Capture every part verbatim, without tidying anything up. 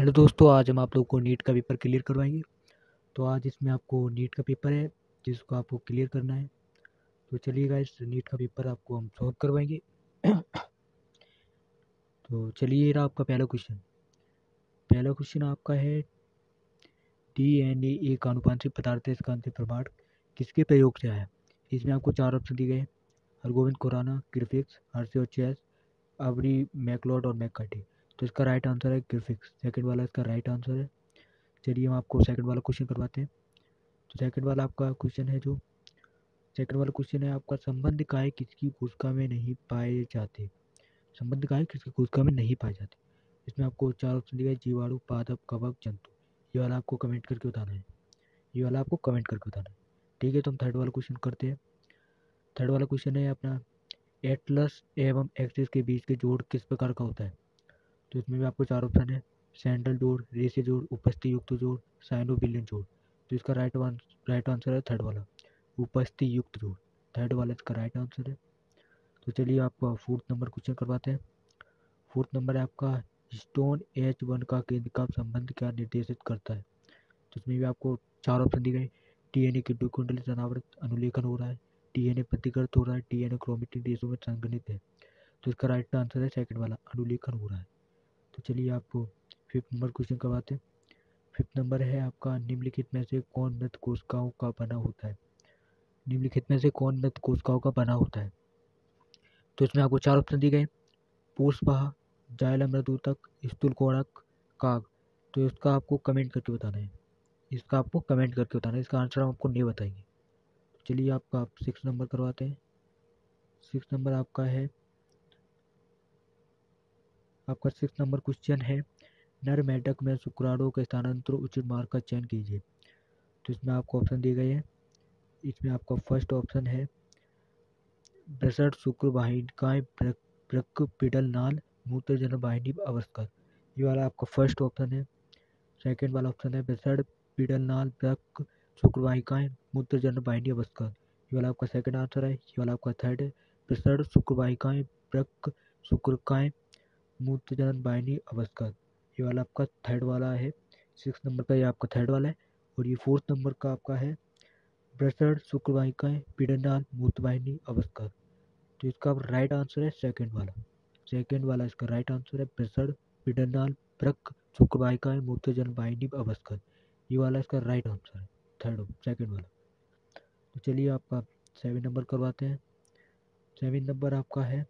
Hello दोस्तों, आज हम आप लोगों को नीट का पेपर क्लियर करवाएंगे। तो आज इसमें आपको नीट का पेपर है जिसको आपको क्लियर करना है। तो चलिए गाइस, नीट का पेपर आपको हम सॉल्व करवाएंगे। तो चलिए, ये रहा आपका पहला क्वेश्चन। पहला क्वेश्चन आपका है, डीएनए एक आनुवंशिक पदार्थ है, इसका अंतिम प्रमाण किसके प्रयोग से आया। इसमें आपको चार ऑप्शन दिए गए, हरगोविंद खुराना, ग्रिफिथ्स, हर्षे और चेस, अबरी, मैकलॉड और मैककार्टी। तो इसका राइट आंसर है ग्रिफिथ्स। सेकंड वाला इसका राइट आंसर है। चलिए, हम आपको सेकंड वाला क्वेश्चन करवाते हैं। तो सेकंड वाला आपका क्वेश्चन है जो सेकंड वाला क्वेश्चन है आपका, संबंध काय किसकी कोशिका में नहीं पाए जाते। संबंध काय किसकी कोशिका में नहीं पाए जाते। इसमें आपको चार ऑप्शन दिए गए, जीवाणु, पादप, कवक, जंतु। ये वाला आपको कमेंट करके बताना है। ये वाला आपको कमेंट करके बताना है। ठीक है, तो हम थर्ड वाला क्वेश्चन करते हैं। थर्ड वाला क्वेश्चन है अपना, एटलस एवं एक्सिस के बीच के जोड़ किस प्रकार का होता है। तो इसमें भी आपको चार ऑप्शन है, सैंडल जोड़, रेसे जोड़, उपस्थिति युक्त जोड़, साइनोबिलियन जोड़। तो इसका राइट राइट आंसर है थर्ड वाला, उपस्थिति युक्त जोड़। थर्ड वाला इसका राइट आंसर है। तो चलिए, आपका फोर्थ नंबर क्वेश्चन करवाते हैं। फोर्थ नंबर है आपका, स्टोन एच वन का केंद्र का संबंध क्या निर्देशित करता है। तो इसमें भी आपको चार ऑप्शन दिए गए, डीएनए की द्विकुंडलित अनावृत अनुलेखन हो रहा है, डीएनए प्रतिकृत हो रहा है, डीएनए क्रोमेटिन देशों में संगठित है। तो इसका राइट आंसर है सेकंड वाला, अनुलेखन हो रहा है। तो चलिए, आपको फिफ्थ नंबर क्वेश्चन करवाते हैं। फिफ्थ नंबर है आपका, निम्नलिखित में से कौन मृत कोशिकाओं का बना होता है। निम्नलिखित में से कौन मृत कोशिकाओं का बना होता है। तो इसमें आपको चार ऑप्शन दिए गए, पोषवाह, जाइलम मृदूतक, स्थूल कोणक, काग। तो इसका आपको कमेंट करके बताना है। इसका आपको कमेंट करके बताना है, इसका आंसर हम आपको नहीं बताएंगे। चलिए, आपका आप सिक्स नंबर करवाते हैं। सिक्स नंबर आपका है आपका सिक्स नंबर क्वेश्चन है, नर मेढक में शुक्राणुओं के स्थानांतर उचित मार्ग का चयन कीजिए। तो इसमें आपको ऑप्शन दिए गए हैं। इसमें आपका फर्स्ट ऑप्शन है, ब्रसड शुक्र वाहिकाएं, वृक्क, पिडल नाल, मूत्रजनन वाहिनी अवस्था। ये वाला आपका फर्स्ट ऑप्शन है। सेकंड वाला ऑप्शन है, ब्रसड, पिडल नाल, वृक्क, शुक्र वाहिकाएं, मूत्रजनन वाहिनी अवस्था। ये वाला आपका सेकंड आंसर है। ये वाला आपका थर्ड है, ब्रसड, शुक्र वाहिकाएं, वृक्क, शुक्रकाएं, मूत्रजनन वाहिनी अवस्था। ये वाला आपका थर्ड वाला है। सिक्स नंबर का ये आपका थर्ड वाला है। और ये फोर्थ नंबर का आपका है, ब्रसड, शुक्र वाहिकाएं, पिडनाल, मूत्रवाहिनी अवस्था। तो इसका राइट आंसर है सेकंड वाला। सेकंड वाला इसका राइट आंसर है, ब्रसड, पिडनाल, वृक्क, शुक्र वाहिकाएं, मूत्रजनन वाहिनी अवस्था। ये वाला इसका राइट आंसर है, थर्ड सेकंड वाला। तो चलिए, आपका सेवन नंबर करवाते हैं। सेवन नंबर आपका है,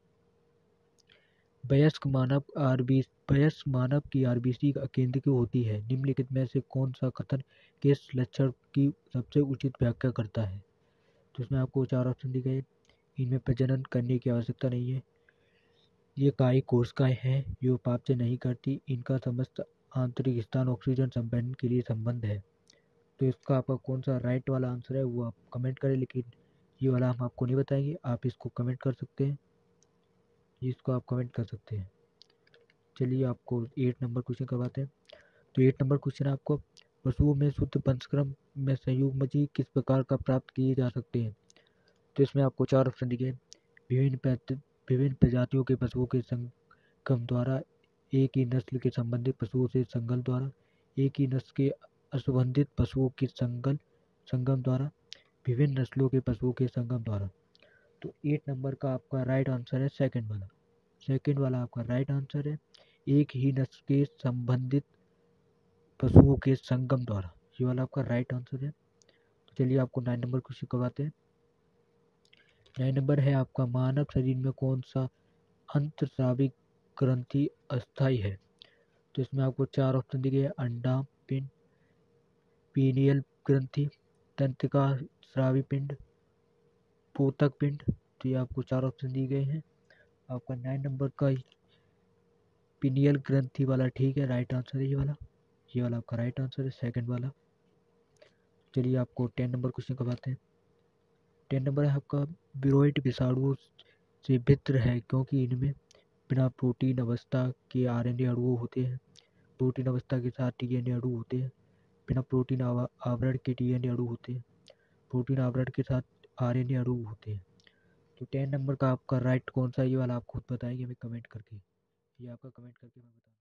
वयस्क मानव आरबी वयस्क मानव की आरबीसी अकेंद्रीय होती है। निम्नलिखित में से कौन सा कथन किस लक्षण की सबसे उचित व्याख्या करता है। तो इसमें आपको चार ऑप्शन दिए गए, इनमें प्रजनन करने की आवश्यकता नहीं है, ये कायी कोशिकाएं हैं, ये उपापचय नहीं करती, इनका समस्त आंतरिक स्थान ऑक्सीजन संवहन के लिए संबंध है। तो इसका आपका कौन सा राइट वाला आंसर है वो आप कमेंट करें, लेकिन ये वाला हम आपको नहीं बताएंगे, आप इसको कमेंट कर सकते हैं। इसको आप कमेंट कर सकते हैं। चलिए, आपको एट नंबर क्वेश्चन करवाते हैं। तो एट नंबर क्वेश्चन आपको, पशुओं में शुद्ध पंचक्रम में संयुग्मजीव किस प्रकार का प्राप्त किए जा सकते हैं। तो इसमें आपको चार ऑप्शन दिए गए, विभिन्न विभिन्न प्रजातियों के पशुओं के संगम द्वारा, एक ही नस्ल के संबंधित पशुओं से संगल द्वारा, एक ही नस्ल के असंबंधित पशुओं के संगल संगम द्वारा, विभिन्न नस्लों के पशुओं के संगम द्वारा। तो एट नंबर का आपका राइट आंसर है सेकंड वाला। सेकंड वाला आपका राइट आंसर है, एक ही नस्ल के संबंधित पशुओं के संगम द्वारा। ये वाला आपका राइट आंसर है। तो चलिए, आपको नाइन नंबर क्वेश्चन करवाते हैं। नाइन नंबर है आपका, मानव शरीर में कौन सा अंतस्रावी ग्रंथि अस्थायी है। तो इसमें आपको चार ऑप्शन दिए गए, अंडा पिंड, पीनियल ग्रंथि, तंत्रिका स्रावी पिंड, पोतक पिंड। तो ये आपको चार ऑप्शन दिए गए हैं। आपका नाइन नंबर का पीनियल ग्रंथि वाला ठीक है, राइट आंसर है ये वाला। ये वाला आपका राइट आंसर है, सेकंड वाला। चलिए, आपको टेन नंबर क्वेश्चन करवाते हैं। टेन नंबर है आपका, विरोइड विषाणुओं से भिन्न है क्योंकि इनमें बिना प्रोटीन अवस्था के आरएनए अणु होते हैं, प्रोटीन अवस्था के साथ डीएनए अणु होते हैं, बिना प्रोटीन आवरण के डीएनए अणु होते हैं, प्रोटीन आवरण के साथ आरएनए अणु होते हैं। तो टेन नंबर का आपका राइट कौन सा, ये वाला आप खुद बताएंगे हमें कमेंट करके। ये आपका कमेंट करके मैं बता